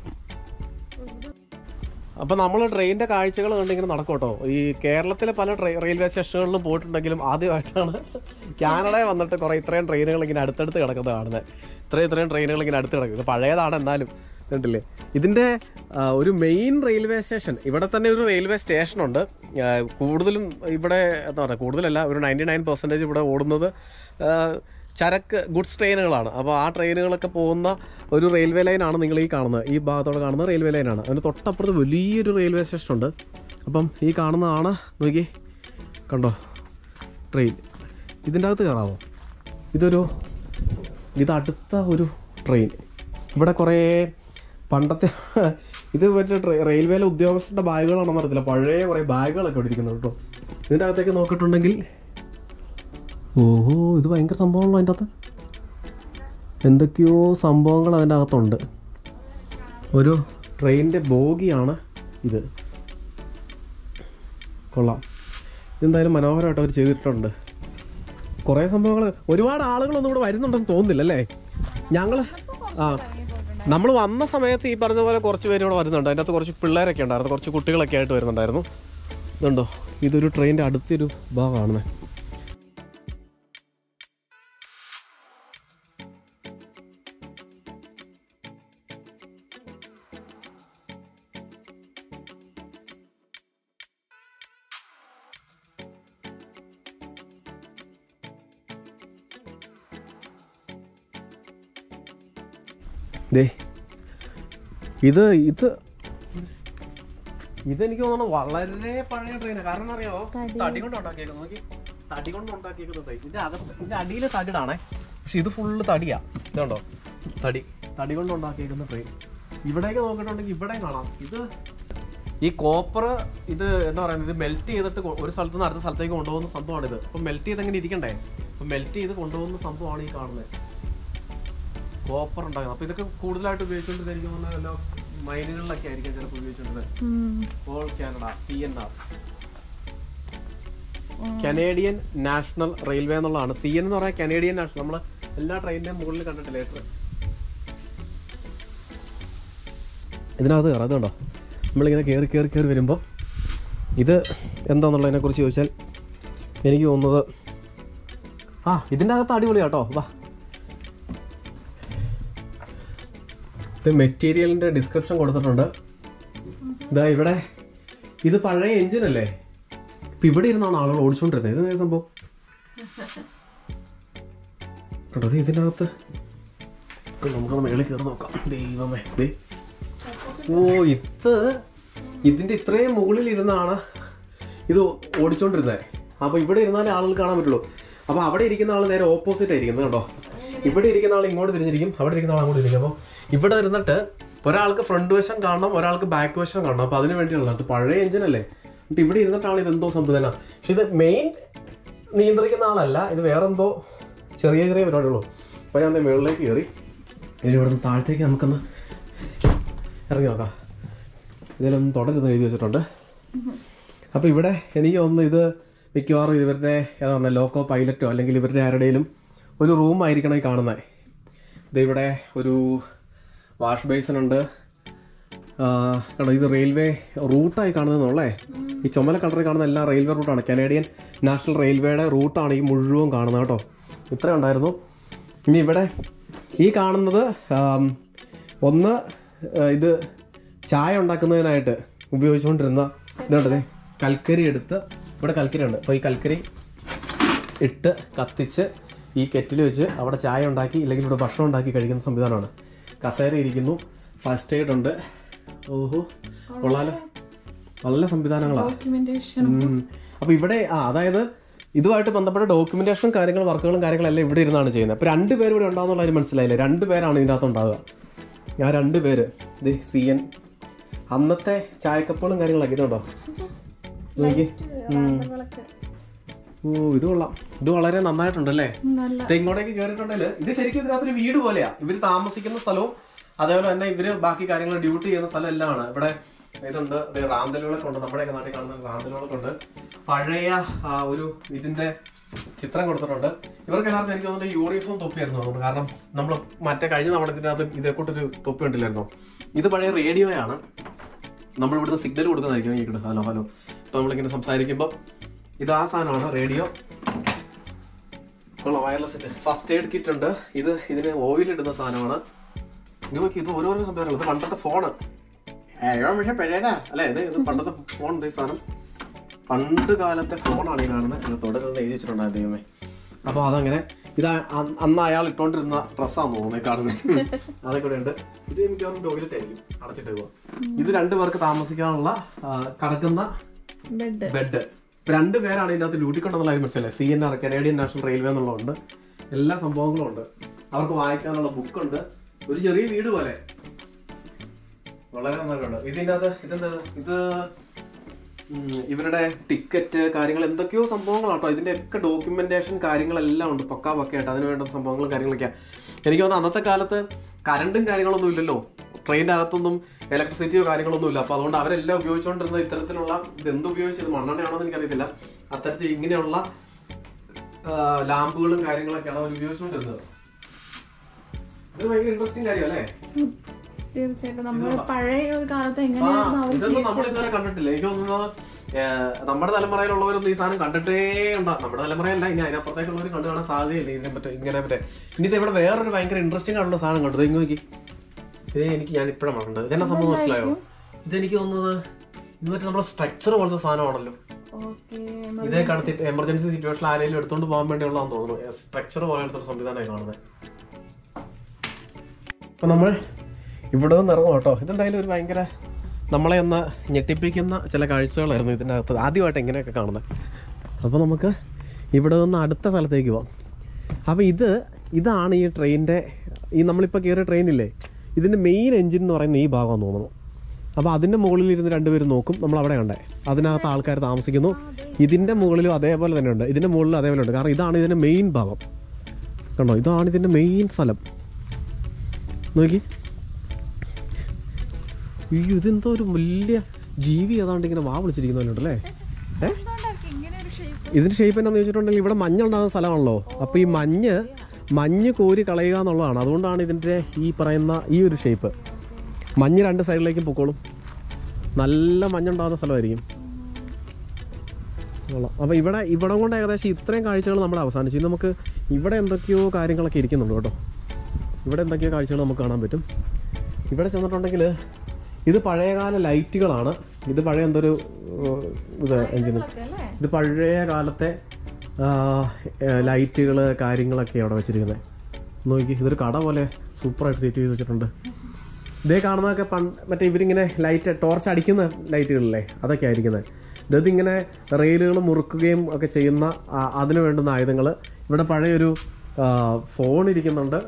അപ്പം നമ്മൾ ട്രെയിനിൻ്റെ കാഴ്ചകൾ കണ്ടിങ്ങനെ നടക്കും കേട്ടോ. ഈ കേരളത്തിലെ പല ട്രെയിൻ റെയിൽവേ സ്റ്റേഷനുകളിലും പോയിട്ടുണ്ടെങ്കിലും ആദ്യമായിട്ടാണ് കാനഡയിൽ വന്നിട്ട് കുറേ ഇത്രയും ട്രെയിനുകൾ ഇങ്ങനെ അടുത്തടുത്ത് കിടക്കുന്നത് കാണുന്നത്. ഇത്രയും ഇത്രയും ട്രെയിനുകൾ ഇങ്ങനെ അടുത്ത് കിടക്കുന്നത്. ഇത് പഴയതാണ് എന്നാലും കണ്ടില്ലേ. ഇതിൻ്റെ ഒരു മെയിൻ റെയിൽവേ സ്റ്റേഷൻ, ഇവിടെ തന്നെ ഒരു റെയിൽവേ സ്റ്റേഷനുണ്ട്. കൂടുതലും ഇവിടെ എന്താ പറയുക, കൂടുതലല്ല, ഒരു നയൻറ്റി നയൻ പെർസെൻറ്റേജ് ഇവിടെ ഓടുന്നത് ചരക്ക് ഗുഡ്സ് ട്രെയിനുകളാണ്. അപ്പോൾ ആ ട്രെയിനുകളൊക്കെ പോകുന്ന ഒരു റെയിൽവേ ലൈനാണ് നിങ്ങൾ ഈ കാണുന്നത്. ഈ ഭാഗത്തോടെ കാണുന്ന റെയിൽവേ ലൈനാണ്. അതിന് തൊട്ടപ്പുറത്ത് വലിയൊരു റെയിൽവേ സ്റ്റേഷനുണ്ട്. അപ്പം ഈ കാണുന്നതാണ്, നോക്കി കണ്ടോ ട്രെയിൻ. ഇതിൻ്റെ അകത്ത് കയറാമോ? ഇതൊരു ഇത് അടുത്ത ഒരു ട്രെയിൻ. ഇവിടെ കുറേ പണ്ടത്തെ ഇത് വെച്ച റെയിൽവേയിലെ ഉദ്യോഗസ്ഥരുടെ ബാഗുകളാണെന്ന് അറിയത്തില്ല, പഴയ കുറേ ബാഗുകളൊക്കെ ഇവിടെ ഇരിക്കുന്നത് കേട്ടോ. ഇതിൻ്റെ അകത്തേക്ക് നോക്കിയിട്ടുണ്ടെങ്കിൽ ഓഹോ, ഇത് ഭയങ്കര സംഭവമാണല്ലോ. അതിൻ്റെ അകത്ത് എന്തൊക്കെയോ സംഭവങ്ങൾ അതിൻ്റെ അകത്തുണ്ട്. ഒരു ട്രെയിനിൻ്റെ ബോഗിയാണ് ഇത്. കൊള്ളാം, ഇതെന്തായാലും മനോഹരമായിട്ട് അവർ ചെയ്തിട്ടുണ്ട്. കുറേ സംഭവങ്ങൾ, ഒരുപാട് ആളുകളൊന്നും ഇവിടെ വരുന്നുണ്ടെന്ന് തോന്നുന്നില്ല അല്ലേ. ഞങ്ങൾ ആ നമ്മൾ വന്ന സമയത്ത് ഈ പറഞ്ഞ പോലെ കുറച്ച് പേര് ഇവിടെ വരുന്നുണ്ട്. അതിൻ്റെ അകത്ത് കുറച്ച് പിള്ളേരൊക്കെ ഉണ്ടായിരുന്നു, കുറച്ച് കുട്ടികളൊക്കെ ആയിട്ട് വരുന്നുണ്ടായിരുന്നു. ഇതുണ്ടോ, ഇതൊരു ട്രെയിനിൻ്റെ അടുത്തൊരു ഭാഗമാണ്. ദേ ഇത് ഇത് ഇതെനിക്ക് തോന്നുന്നു വളരെ പഴയ ട്രെയിനാണ്. കാരണം അറിയാമോ, തടി കൊണ്ട് ഉണ്ടാക്കിയേക്കുന്നത്. നോക്കി, തടി കൊണ്ട് ഉണ്ടാക്കിയേക്കുന്ന ട്രെയിൻ. ഇതിൻ്റെ അകത്ത് ഇതിൻ്റെ അടിയിൽ തടിടാണേ, പക്ഷെ ഇത് ഫുള്ള് തടിയാ. ഇതുണ്ടോ, തടി തടി കൊണ്ട് ഉണ്ടാക്കിയേക്കുന്ന ട്രെയിൻ. ഇവിടേക്ക് നോക്കിയിട്ടുണ്ടെങ്കിൽ ഇവിടെയും കാണാം. ഇത് ഈ കോപ്പർ, ഇത് എന്താ പറയുന്നത്, ഇത് മെൽറ്റ് ചെയ്തിട്ട് ഒരു സ്ഥലത്ത് നിന്ന് അടുത്ത സ്ഥലത്തേക്ക് കൊണ്ടുപോകുന്ന സംഭവമാണിത്. അപ്പം മെൽറ്റ് ചെയ്ത് എങ്ങനെ ഇരിക്കണ്ടേ, അപ്പം മെൽറ്റ് ചെയ്ത് കൊണ്ടുപോകുന്ന സംഭവമാണ് ഈ കാണുന്നത്. കോപ്പർ ഉണ്ടാകുന്നത്. അപ്പോൾ ഇതൊക്കെ കൂടുതലായിട്ട് ഉപയോഗിച്ചുകൊണ്ടിരിക്കും വല്ല മൈനുകളിലൊക്കെ ആയിരിക്കും ചിലപ്പോൾ ഉപയോഗിച്ചുകൊണ്ടിരുന്നത്. All Canada C N R, Canadian national railway എന്നുള്ളതാണ്. സി എൻ എന്ന് പറയാൻ കനേഡിയൻ നാഷണൽ. നമ്മൾ എല്ലാ ട്രെയിനിൻ്റെയും മുകളിൽ കണ്ടിട്ടില്ല ലെറ്റർ. ഇതിനകത്ത് കയറാം. അതുകൊണ്ടോ നമ്മളിങ്ങനെ കയറി കയറി കയറി വരുമ്പോൾ ഇത് എന്താണെന്നുള്ളതിനെ കുറിച്ച് ചോദിച്ചാൽ എനിക്ക് തോന്നുന്നത്, ആ ഇതിൻ്റെ അകത്ത് അടിപൊളിയാട്ടോ. വാ, ഇത് മെറ്റീരിയലിൻ്റെ ഡിസ്ക്രിപ്ഷൻ കൊടുത്തിട്ടുണ്ട്. ഇതാ ഇവിടെ ഇത് പഴയ എഞ്ചിനല്ലേ, ഇപ്പം ഇവിടെ ഇരുന്നാണ് ആളുകൾ ഓടിച്ചുകൊണ്ടിരുന്നത്. ഇത് സംഭവം കേട്ടോ. ഇതിനകത്ത് നമുക്കൊന്ന് മേളിൽ കയറി നോക്കാം. ദൈവമേ, ദേ ഓ ഇത് ഇതിൻ്റെ ഇത്രയും മുകളിൽ ഇരുന്നാണ് ഇത് ഓടിച്ചോണ്ടിരുന്നത്. അപ്പോൾ ഇവിടെ ഇരുന്നാലേ ആളുകൾ കാണാൻ പറ്റുള്ളൂ. അപ്പോൾ അവിടെ ഇരിക്കുന്ന ആൾ നേരെ ഓപ്പോസിറ്റ് ആയിരിക്കുന്നത് കേട്ടോ. ഇവിടെ ഇരിക്കുന്ന ആൾ ഇങ്ങോട്ട് തിരിഞ്ഞിരിക്കും, അവിടെ ഇരിക്കുന്ന ആൾ അങ്ങോട്ട് തിരിക്കും. അപ്പോൾ ഇവിടെ ഇരുന്നിട്ട് ഒരാൾക്ക് ഫ്രണ്ട് വശം കാണണം, ഒരാൾക്ക് ബാക്ക് വശം കാണണം. അപ്പോൾ അതിന് വേണ്ടിയുള്ള പഴയ എഞ്ചിനല്ലേ, എന്നിട്ട് ഇവിടെ ഇരുന്നിട്ടാണ് ഇതെന്തോ സംവിധാനം. പക്ഷെ ഇത് മെയിൻ നിയന്ത്രിക്കുന്ന ആളല്ല, ഇത് വേറെന്തോ ചെറിയ ചെറിയ പരിപാടിയുള്ളൂ. അപ്പോൾ ഞാൻ മുകളിലേക്ക് കയറി ഇനി ഇവിടെ നിന്ന് താഴത്തേക്ക് നമുക്കൊന്ന് ഇറങ്ങി നോക്കാം. ഇതിലൊന്നും തുടരുന്ന് എഴുതി വെച്ചിട്ടുണ്ട്. അപ്പോൾ ഇവിടെ എനിക്ക് തോന്നുന്നു ഇത് മിക്കവാറും ഇവരുടെ ഏതാണ് ലോക്കോ പൈലറ്റോ അല്ലെങ്കിൽ ഇവരുടെ ആരുടെയും ഒരു റൂം ആയിരിക്കണം ഈ കാണുന്നത്. ഇതിവിടെ ഒരു വാഷ് ബേസിനുണ്ട്. കണ്ടോ, ഇത് റെയിൽവേ റൂട്ടായി കാണുന്നതെന്നുള്ളേ. ഈ ചുമല കളറിൽ കാണുന്ന എല്ലാം റെയിൽവേ റൂട്ടാണ്. കനേഡിയൻ നാഷണൽ റെയിൽവേയുടെ റൂട്ടാണ് ഈ മുഴുവൻ കാണുന്നത് കേട്ടോ. ഇത്ര ഉണ്ടായിരുന്നു. ഇനി ഇവിടെ ഈ കാണുന്നത് ഒന്ന് ഇത് ചായ ഉണ്ടാക്കുന്നതിനായിട്ട് ഉപയോഗിച്ചുകൊണ്ടിരുന്ന ഇതുണ്ടേ, കൽക്കരി എടുത്ത് ഇവിടെ കൽക്കരി ഉണ്ട്. അപ്പോൾ ഈ കൽക്കരി ഇട്ട് കത്തിച്ച് ഈ കെറ്റിൽ വെച്ച് അവിടെ ചായ ഉണ്ടാക്കി ഇല്ലെങ്കിൽ ഇവിടെ ഭക്ഷണം ഉണ്ടാക്കി കഴിക്കുന്ന സംവിധാനമാണ്. കസേര ഇരിക്കുന്നു, ഫസ്റ്റ് എയ്ഡ് ഉണ്ട്. ഓഹോ, കൊള്ളാലോ, നല്ല സംവിധാനങ്ങളാണ്. അപ്പോൾ ഇവിടെ ആ അതായത് ഇതുമായിട്ട് ബന്ധപ്പെട്ട ഡോക്യുമെന്റേഷൻ കാര്യങ്ങൾ വർക്കുകളും കാര്യങ്ങളെല്ലാം ഇവിടെ ഇരുന്നാണ് ചെയ്യുന്നത്. അപ്പോൾ രണ്ട് പേര് ഇവിടെ ഉണ്ടാകുന്നുള്ള കാര്യം മനസ്സിലായില്ലേ? രണ്ട് പേരാണ് ഇതിൻ്റെ അകത്ത് ഉണ്ടാവുക. ഞാൻ രണ്ട് പേര് ഇത് സി എൻ അന്നത്തെ ചായക്കപ്പുകളും കാര്യങ്ങളൊക്കെ ഇതുണ്ടോ നോക്കി. ഓ ഇത് കൊള്ളാം, ഇത് വളരെ നന്നായിട്ടുണ്ടല്ലേ. ഇങ്ങോട്ടേക്ക് കയറിയിട്ടുണ്ടെങ്കിൽ ഇത് ശരിക്കും ഇതിനകത്തൊരു വീട് പോലെയാ. ഇവർ താമസിക്കുന്ന സ്ഥലവും അതേപോലെ തന്നെ ഇവര് ബാക്കി കാര്യങ്ങൾ ഡ്യൂട്ടി ചെയ്യുന്ന സ്ഥലം എല്ലാമാണ്. ഇവിടെ ഇതുണ്ട്, റാന്തലുകളൊക്കെ ഉണ്ട്, നമ്മുടെയൊക്കെ നാട്ടിൽ കാണുന്ന റാന്തലുകളൊക്കെ ഉണ്ട്. പഴയ ഒരു ഇതിന്റെ ചിത്രം കൊടുത്തിട്ടുണ്ട്. ഇവർക്ക് എല്ലാവർക്കും എനിക്ക് തോന്നുന്നത് യൂണിഫോം തൊപ്പിയായിരുന്നു തോന്നുന്നു. കാരണം നമ്മൾ മറ്റേ കഴിഞ്ഞ തവണ ഇതിനകത്ത് ഇതേക്കൂട്ടൊരു തൊപ്പി ഉണ്ടില്ലായിരുന്നു. ഇത് പഴയ റേഡിയോയാണ്. നമ്മൾ ഇവിടുന്ന് സിഗ്നൽ കൊടുക്കുന്നതായിരിക്കും. ഈ ഹലോ ഹലോ ഇപ്പൊ നമ്മളിങ്ങനെ സംസാരിക്കുമ്പോൾ ഇത് ആ സാധനമാണ് റേഡിയോ. ഉള്ള വയർലെസ് ഫസ്റ്റ് എയ്ഡ് കിറ്റ് ഉണ്ട്. ഇത് ഇതിന് ഓയിൽ ഇടുന്ന സാധനമാണ്. നോക്കി, ഇത് ഓരോരോ സംഭവങ്ങൾ. ഇത് പണ്ടത്തെ ഫോണ് അല്ലെ, ഇത് ഇത് പണ്ടത്തെ ഫോൺ. ഈ സാധനം പണ്ട് കാലത്തെ ഫോണാണ് ഈ കാണുന്നത്. ഇത് തുടരുന്നത് എഴുതി വെച്ചിട്ടുണ്ടായിരുന്നു ദൈവമേ. അപ്പോൾ അതങ്ങനെ ഇത് അന്ന് അയാൾ ഇട്ടോണ്ടിരുന്ന ഡ്രസ്സാന്ന് തോന്നുന്നത് കാണുന്നത്. അതൊക്കെ ഉണ്ട്. ഇത് എനിക്ക് തോന്നുന്നു ടോയ്ലറ്റ് ആയിരിക്കും, അടച്ചിട്ട് പോവാ. ഇത് രണ്ടുപേർക്ക് താമസിക്കാനുള്ള കിടക്കുന്ന ബെഡ്. രണ്ട് പേരാണ് ഇതിനകത്ത് ഡ്യൂട്ടി കൊണ്ടെന്നുള്ള കാര്യം മനസ്സിലായി. C N R Canadian national railway എന്നുള്ളതുണ്ട്. എല്ലാ സംഭവങ്ങളും ഉണ്ട്. അവർക്ക് വായിക്കാനുള്ള ബുക്കുണ്ട്. ഒരു ചെറിയ വീട് പോലെ വളരെ നന്നായിട്ടുണ്ട്. ഇതിൻ്റെ അകത്ത് ഇതെന്താ, ഇത് ഇവരുടെ ടിക്കറ്റ് കാര്യങ്ങൾ എന്തൊക്കെയോ സംഭവങ്ങളാട്ടോ. ഇതിന്റെ ഒക്കെ ഡോക്യുമെന്റേഷൻ കാര്യങ്ങളെല്ലാം ഉണ്ട് പക്കാ പക്കയായിട്ട്. അതിന് വേണ്ട സംഭവങ്ങളും കാര്യങ്ങളൊക്കെയാണ്. എനിക്ക് തോന്നുന്നു അന്നത്തെ കാലത്ത് കറണ്ടും കാര്യങ്ങളൊന്നും ഇല്ലല്ലോ, ട്രെയിനിൻ്റെ അകത്തൊന്നും ഇലക്ട്രിസിറ്റിയോ കാര്യങ്ങളൊന്നും ഇല്ല. അപ്പോൾ അതുകൊണ്ട് അവരെല്ലാം ഉപയോഗിച്ചുകൊണ്ടിരുന്നത് ഇത്തരത്തിലുള്ള ഇത് എന്തുപയോഗിച്ചത് മണ്ണെണ്ണയാണോ എന്ന് എനിക്കറിയത്തില്ല. അത്തരത്തിൽ ഇങ്ങനെയുള്ള ലാമ്പുകളും കാര്യങ്ങളൊക്കെയാണ് അവർ ഉപയോഗിച്ചുകൊണ്ടിരുന്നത്. ഇത് ഭയങ്കര ഇൻട്രസ്റ്റിംഗ് കാര്യം അല്ലേ? തീർച്ചയായിട്ടും നമ്മൾ പഴയ ഒരു കാലത്ത് ഇതൊന്നും നമ്മളിതുവരെ കണ്ടിട്ടില്ല. എനിക്ക് തോന്നുന്നത് നമ്മുടെ തലമുറയിലുള്ളവരൊന്നും ഈ സാധനം കണ്ടിട്ടേ ഉണ്ടാകും. നമ്മുടെ തലമുറയല്ല, ഇനി അതിനപ്പുറത്തേക്കുള്ളവർ കണ്ടു കാണാൻ സാധ്യതയില്ല ഇതിനെ പറ്റി ഇങ്ങനെ പറ്റേ. ഇനി ഇവിടെ വേറൊരു ഭയങ്കര ഇൻട്രസ്റ്റിംഗ് ആയിട്ടുള്ള സാധനം കണ്ടത് ഇങ്ങ് നോക്കി. ഇത് എനിക്ക് ഞാൻ ഇപ്പോഴാണ് കണ്ടത്. ഇതെന്നെ സംഭവം മനസ്സിലായോ? ഇതെനിക്ക് തോന്നുന്നത് ഇത് മറ്റേ നമ്മുടെ സ്ട്രക്ചർ പോലത്തെ സാധനമാണല്ലോ. ഇതേ കടത്തിട്ട് എമർജൻസി സിറ്റുവേഷനിൽ ആരെങ്കിലും എടുത്തോണ്ട് പോകാൻ വേണ്ടിയുള്ളതാന്ന് തോന്നുന്നു. സ്ട്രക്ചർ പോലത്തെ ഒരു സംവിധാനമായി കാണുന്നത്. അപ്പൊ നമ്മൾ ഇവിടെ നിന്ന് ഇറങ്ങും കേട്ടോ. ഇതെന്തായാലും ഒരു ഭയങ്കര നമ്മളെ ഒന്ന് ഞെട്ടിപ്പിക്കുന്ന ചില കാഴ്ചകളായിരുന്നു ഇതിൻ്റെ അകത്ത് ആദ്യമായിട്ട് എങ്ങനെയൊക്കെ കാണുന്നത്. അപ്പോൾ നമുക്ക് ഇവിടെ നിന്ന് അടുത്ത സ്ഥലത്തേക്ക് പോകാം. അപ്പോൾ ഇത് ഇതാണ് ഈ ട്രെയിനിൻ്റെ ഈ നമ്മളിപ്പോൾ കയറിയ ട്രെയിനില്ലേ, ഇതിൻ്റെ മെയിൻ എഞ്ചിൻ എന്ന് പറയുന്ന ഈ ഭാഗമാണെന്ന് തോന്നുന്നു. അപ്പോൾ അതിൻ്റെ മുകളിൽ ഇരുന്ന് രണ്ടുപേരും നോക്കും. നമ്മൾ അവിടെ കണ്ടേ അതിനകത്ത് ആൾക്കാർ താമസിക്കുന്നു. ഇതിൻ്റെ മുകളിലും അതേപോലെ തന്നെ ഉണ്ട്, ഇതിൻ്റെ മുകളിലും അതേപോലെ ഉണ്ട്. കാരണം ഇതാണ് ഇതിൻ്റെ മെയിൻ ഭാഗം. കണ്ടോ, ഇതാണ് ഇതിൻ്റെ മെയിൻ സ്ഥലം. നോക്കി, അയ്യോ ഇതെന്തോ ഒരു വലിയ ജീവി ഏതാണ്ട് ഇങ്ങനെ വാ വിളിച്ചിരിക്കുന്നുണ്ടല്ലേ. ഏ ഇതിൻ്റെ ഷേപ്പ് എന്നാന്ന് ചോദിച്ചിട്ടുണ്ടെങ്കിൽ ഇവിടെ മഞ്ഞുണ്ടാകുന്ന സ്ഥലമാണല്ലോ. അപ്പോൾ ഈ മഞ്ഞ് മഞ്ഞ് കോരി കളയുക എന്നുള്ളതാണ്. അതുകൊണ്ടാണ് ഇതിൻ്റെ ഈ പറയുന്ന ഈ ഒരു ഷേപ്പ്. മഞ്ഞ് രണ്ട് സൈഡിലേക്കും പൊക്കോളും. നല്ല മഞ്ഞുണ്ടാകുന്ന സ്ഥലമായിരിക്കും. അപ്പോൾ ഇവിടെ ഇവിടെ കൊണ്ട് ഏകദേശം ഇത്രയും കാഴ്ചകൾ നമ്മൾ അവസാനിച്ചു. നമുക്ക് ഇവിടെ എന്തൊക്കെയോ കാര്യങ്ങളൊക്കെ ഇരിക്കുന്നുണ്ട് കേട്ടോ. ഇവിടെ എന്തൊക്കെയോ കാഴ്ചകൾ നമുക്ക് കാണാൻ പറ്റും. ഇവിടെ ചെന്നിട്ടുണ്ടെങ്കിൽ ഇത് പഴയകാല ലൈറ്റുകളാണ്. ഇത് പഴയ എന്തൊരു ഇത് എഞ്ചിന് ഇത് പഴയ കാലത്തെ ലൈറ്റുകൾ കാര്യങ്ങളൊക്കെ അവിടെ വെച്ചിരിക്കുന്നത്. നോക്കി, ഇതൊരു കട പോലെ സൂപ്പറായിട്ട് സെറ്റ് ചെയ്ത് വെച്ചിട്ടുണ്ട്. ഇതേ കാണുന്നതൊക്കെ പണ്ട് മറ്റേ ഇവരിങ്ങനെ ലൈറ്റ് ടോർച്ച് അടിക്കുന്ന ലൈറ്റുകളില്ലേ, അതൊക്കെ ആയിരിക്കുന്നത്. ഇതിങ്ങനെ റെയിലുകൾ മുറുക്കുകയും ഒക്കെ ചെയ്യുന്ന അതിന് വേണ്ടുന്ന ആയുധങ്ങൾ. ഇവിടെ പഴയൊരു ഫോൺ ഇരിക്കുന്നുണ്ട്.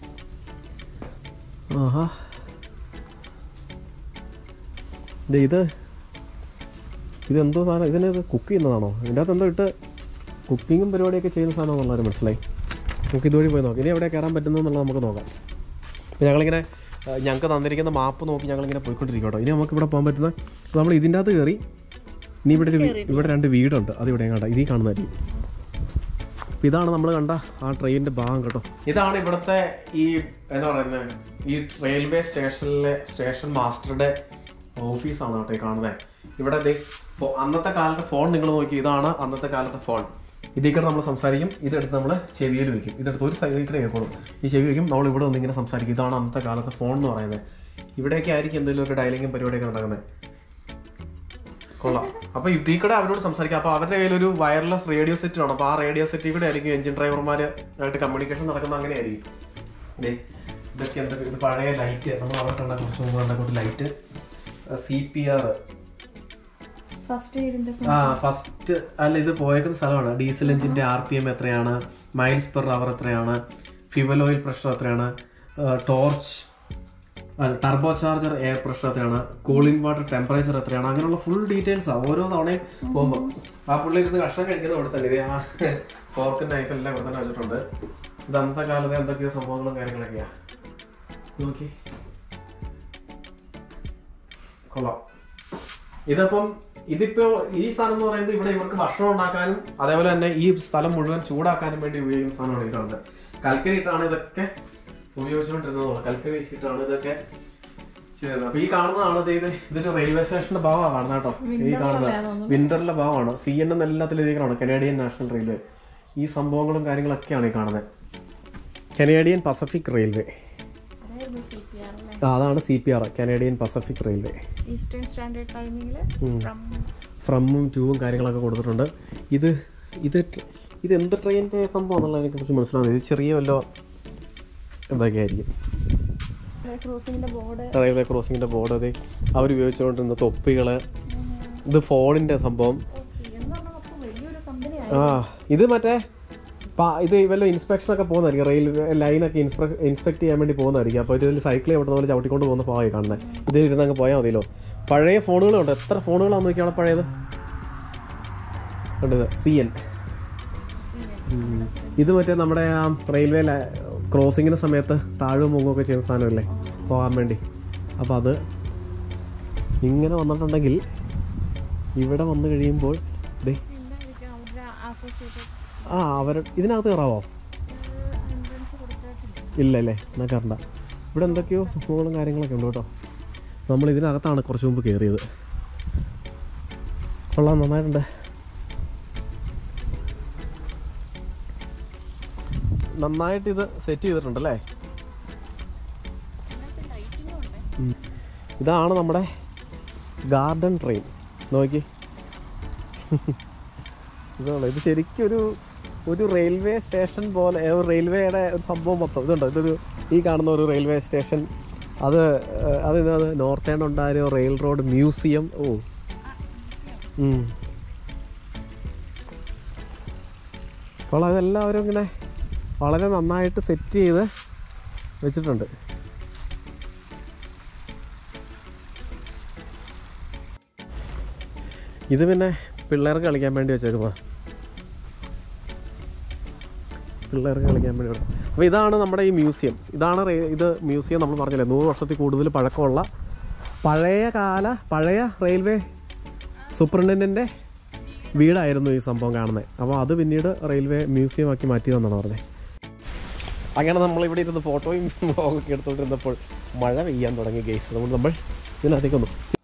ആഹാ, ഇത് ഇതെന്തോ സാധനം, ഇതിനത് കുക്ക് ചെയ്യുന്നതാണോ? ഇതിൻ്റെ അകത്ത് എന്തോ ഇട്ട് കുക്കിങ്ങും പരിപാടിയൊക്കെ ചെയ്യുന്ന സാധനം എന്നുള്ളവരും മനസ്സിലായി. നമുക്ക് ഇതുവഴി പോയി നോക്കാം. ഇനി എവിടെ കയറാൻ പറ്റുന്നതെന്നുള്ളത് നമുക്ക് നോക്കാം. അപ്പോൾ ഞങ്ങളിങ്ങനെ ഞങ്ങൾക്ക് തന്നിരിക്കുന്ന മാപ്പ് നോക്കി ഞങ്ങളിങ്ങനെ പോയിക്കൊണ്ടിരിക്കും കേട്ടോ. ഇനി നമുക്ക് ഇവിടെ പോകാൻ പറ്റുന്ന നമ്മൾ ഇതിൻ്റെ അകത്ത് കയറി. ഇനി ഇവിടെ ഒരു ഇവിടെ രണ്ട് വീടുണ്ട്, അത് ഇവിടെ കണ്ട ഇതീ കാണുന്നതായിരിക്കും. അപ്പോൾ ഇതാണ് നമ്മൾ കണ്ട ആ ട്രെയിനിൻ്റെ ഭാഗം കേട്ടോ. ഇതാണ് ഇവിടുത്തെ ഈ എന്താ പറയുന്നത് ഈ റെയിൽവേ സ്റ്റേഷനിലെ സ്റ്റേഷൻ മാസ്റ്ററുടെ ഓഫീസാണ് കേട്ടോ ഈ കാണുന്നത്. ഇവിടെ അന്നത്തെ കാലത്തെ ഫോൺ നിങ്ങൾ നോക്കി, ഇതാണ് അന്നത്തെ കാലത്തെ ഫോൺ. ഇതിൽ കൂടെ നമ്മൾ സംസാരിക്കും, ഇതെടുത്ത് നമ്മൾ ചെവിയിൽ വെക്കും. ഇതെടുത്ത് ഒരു സൈഡിൽ കൂടെ കേൾക്കണം, ഈ ചെവി വയ്ക്കും. നമ്മൾ ഇവിടെ ഒന്ന് ഇങ്ങനെ സംസാരിക്കും. ഇതാണ് അന്നത്തെ കാലത്തെ ഫോൺ എന്ന് പറയുന്നത്. ഇവിടെയൊക്കെ ആയിരിക്കും എന്തെങ്കിലുമൊക്കെ ഡയലിങ്ങും പരിപാടിയൊക്കെ നടക്കുന്നത്. കൊള്ളാം. അപ്പോൾ ഇതിൽ കൂടെ അവരോട് സംസാരിക്കാം. അപ്പോൾ അവരുടെ കയ്യിലൊരു വയർലെസ് റേഡിയോ സെറ്റ് ആണ്. അപ്പോൾ ആ റേഡിയോ സെറ്റിൽ കൂടെ ആയിരിക്കും എഞ്ചിൻ ഡ്രൈവർമാർ ആയിട്ട് കമ്മ്യൂണിക്കേഷൻ നടക്കുന്നത്. അങ്ങനെ ആയിരിക്കും. ഇതേ ഇതൊക്കെ എന്തൊക്കെ ഇത് പഴയ ലൈറ്റ് നമ്മൾ അവിടെ കണ്ട കുറച്ച് മുമ്പ് കണ്ട കൂട്ട് ലൈറ്റ് സി പി ആർ ആ ഫസ്റ്റ് അല്ല ഇത് പോയേക്കുന്ന സ്ഥലമാണ്. ഡീസൽ എഞ്ചിന്റെ ആർ പി എം എത്രയാണ്, മൈൽസ് പെർ അവർ എത്രയാണ്, ഫ്യൂവൽ ഓയിൽ പ്രഷർ എത്രയാണ്, torch turbo charger air pressure എത്രയാണ്, കൂളിംഗ് വാട്ടർ ടെമ്പറേച്ചർ എത്രയാണ്, അങ്ങനെയുള്ള ഫുൾ ഡീറ്റെയിൽസ് ആണ് ഓരോ തവണയും പോകുമ്പോൾ. ആ പുള്ളി ഇരുന്ന് കഷ്ണം കഴിക്കുന്നത് ഇവിടെ തന്നെ. ഇത് ആ ഫോർക്കും നൈഫ് എല്ലാം ഇവിടെ തന്നെ വെച്ചിട്ടുണ്ട്. ഇത് അന്നത്തെ കാലത്തെ എന്തൊക്കെയോ സംഭവങ്ങളും കാര്യങ്ങളൊക്കെയാ. നോക്കി കൊള്ളാം. ഇതിപ്പം ഇതിപ്പോ ഈ സാധനം എന്ന് പറയുന്നത് ഇവിടെ ഇവർക്ക് ഭക്ഷണം ഉണ്ടാക്കാനും അതേപോലെ തന്നെ ഈ സ്ഥലം മുഴുവൻ ചൂടാക്കാനും വേണ്ടി ഉപയോഗിക്കുന്ന സാധനമാണ്. ഇതാണ് കൽക്കരി ഇട്ടാണ് ഇതൊക്കെ ഉപയോഗിച്ചുകൊണ്ടിരുന്നത്. കൽക്കരി ഇട്ടാണ് ഇതൊക്കെ ചെയ്യുന്നത്. അപ്പൊ ഈ കാണുന്നതാണ് ഇത് ഇതൊരു റെയിൽവേ സ്റ്റേഷന്റെ ഭാഗമാണ് കാണുന്നത് കേട്ടോ. ഈ കാണുന്നത് വിന്ററിലെ ഭാഗമാണ്. സി എൻ എൻ എല്ലാത്തിലും ഇതിലാണ് കനേഡിയൻ നാഷണൽ റെയിൽവേ. ഈ സംഭവങ്ങളും കാര്യങ്ങളൊക്കെയാണ് ഈ കാണുന്നത്. കനേഡിയൻ പസഫിക് റെയിൽവേ, അതാണ് C P R, Canadian Pacific railway. Eastern standard ടൈമിംഗിൽ ഫ്രമ്മും ട്യൂവും കാര്യങ്ങളൊക്കെ കൊടുത്തിട്ടുണ്ട്. ഇത് ഇത് ഇത് എന്ത് ട്രെയിനിൻ്റെ സംഭവം എന്നുള്ളതിനെ കുറിച്ച് മനസ്സിലാവുന്നത്. ഇത് ചെറിയ വല്ല എന്തൊക്കെ ആയിരിക്കും. റെയിൽവേ ക്രോസിങ്ങിൻ്റെ ബോർഡ്, അത് അവർ ഉപയോഗിച്ചുകൊണ്ടിരുന്ന തൊപ്പികൾ, ഇത് ഫോണിൻ്റെ സംഭവം. ആ ഇത് മറ്റേ ഇത് വല്ല ഇൻസ്പെക്ഷനൊക്കെ പോകുന്നതായിരിക്കും. റെയിൽവേ ലൈനൊക്കെ ഇൻസ്പെ ഇൻസ്പെക്ട് ചെയ്യാൻ വേണ്ടി പോകുന്നതായിരിക്കും. അപ്പോൾ ഇതിൽ സൈക്കിൾ എവിടുന്ന പോലെ ചവിട്ടിക്കൊണ്ട് പോകുന്ന ഭാഗമായി കാണുന്നത്. ഇതിൽ ഇരുന്ന് അങ്ങ് പോയാൽ മതിയല്ലോ. പഴയ ഫോണുകളുണ്ട്. എത്ര ഫോണുകളാണെന്ന് നോക്കിയാണ് പഴയത് കണ്ടത്. സി എൻ ഇത് മറ്റേ നമ്മുടെ ആ റെയിൽവേ ക്രോസിങ്ങിന് സമയത്ത് താഴെ മുങ്ങുമൊക്കെ ചെയ്യുന്ന സാധനമല്ലേ പോകാൻ വേണ്ടി. അപ്പോൾ അത് ഇങ്ങനെ വന്നിട്ടുണ്ടെങ്കിൽ ഇവിടെ വന്നു കഴിയുമ്പോൾ ദേ ആ അവർ ഇതിനകത്ത് കയറാവോ? ഇല്ല അല്ലേ, എന്നാൽ കയറണ്ട. ഇവിടെ എന്തൊക്കെയോ സംഭവങ്ങളും കാര്യങ്ങളൊക്കെ ഉണ്ട് കേട്ടോ. നമ്മൾ ഇതിനകത്താണ് കുറച്ച് മുമ്പ് കയറിയത്. കൊള്ളാം, നന്നായിട്ടുണ്ട്. നന്നായിട്ട് ഇത് സെറ്റ് ചെയ്തിട്ടുണ്ടല്ലേ. ഇതാണ് നമ്മുടെ ഗാർഡൻ ട്രെയിൻ. നോക്കി, ഇതാണ്. ഇത് ശരിക്കും ഒരു ഒരു റെയിൽവേ സ്റ്റേഷൻ പോലെ, റെയിൽവേയുടെ ഒരു സംഭവം മൊത്തം ഇതുണ്ടോ. ഇതൊരു ഈ കാണുന്ന ഒരു റെയിൽവേ സ്റ്റേഷൻ. അത് അത് അത് northern Ontario rail road museum. ഓ അപ്പോൾ അതെല്ലാവരും ഇങ്ങനെ വളരെ നന്നായിട്ട് സെറ്റ് ചെയ്ത് വെച്ചിട്ടുണ്ട്. ഇത് പിന്നെ പിള്ളേർക്ക് കളിക്കാൻ വേണ്ടി വെച്ചേക്കുക, പിള്ളേർക്ക് കളിക്കാൻ വേണ്ടി. അപ്പോൾ ഇതാണ് നമ്മുടെ ഈ മ്യൂസിയം. ഇതാണ് ഇത് മ്യൂസിയം. നമ്മൾ പറഞ്ഞില്ലേ നൂറ് വർഷത്തിൽ കൂടുതൽ പഴക്കമുള്ള പഴയ കാല പഴയ റെയിൽവേ സൂപ്രണ്ടൻറ്റിൻ്റെ വീടായിരുന്നു ഈ സംഭവം കാണുന്നത്. അപ്പോൾ അത് പിന്നീട് റെയിൽവേ മ്യൂസിയം ആക്കി മാറ്റിയതെന്നാണ് പറഞ്ഞത്. അങ്ങനെ നമ്മളിവിടെ ഇരുന്ന് ഫോട്ടോയും ഒക്കെ എടുത്തുകൊണ്ടിരുന്നപ്പോൾ മഴ പെയ്യാൻ തുടങ്ങി ഗെയ്സ്. അതുകൊണ്ട് നമ്മൾ ഇതിനകത്തേക്ക് വന്നു.